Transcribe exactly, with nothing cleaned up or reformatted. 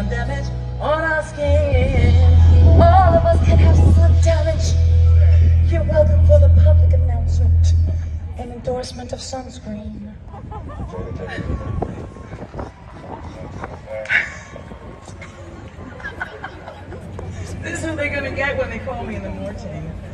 sun damage on our skin. All of us can have sun damage. You're welcome for the public announcement. An endorsement of sunscreen. This is who they're gonna get when they call me in the morning.